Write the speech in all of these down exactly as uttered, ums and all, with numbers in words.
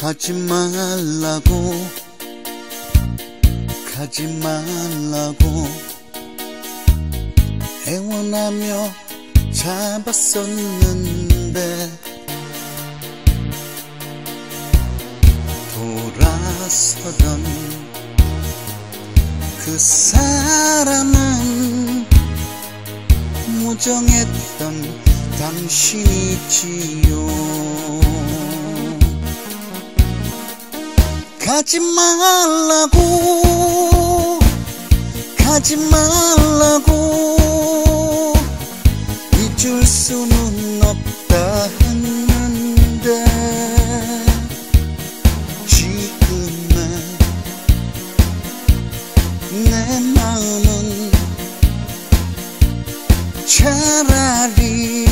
가지 말라고 가지 말라고 애원하며 잡았었는데 돌아서던 그 사람은 무정했던 당신이지요. 가지 말라고 가지 말라고 잊을 수는 없다 했는데 지금의 내 마음은 차라리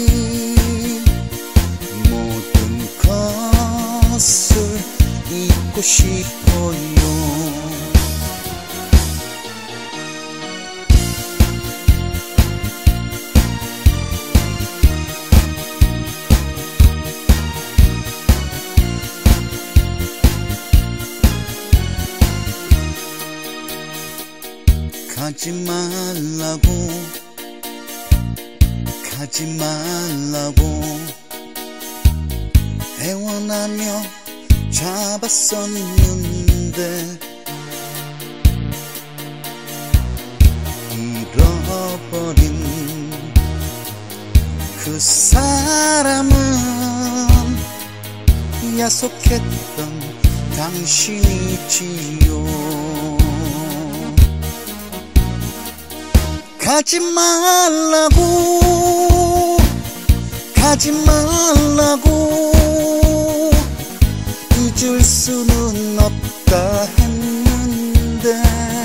모든 것을 잊고 싶어요. 가지 말라고 가지 말라고 애원하며 잡았었는데 잃어버린 그 사람은 약속했던 당신이지요. 가지 말라고 가지 말라고 잊을 수는 없다 했는데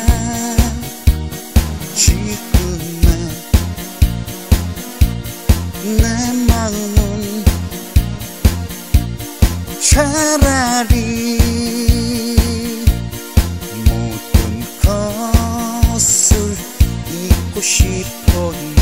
지금의 내 마음은 차라리 모든 것을 잊고 싶어요.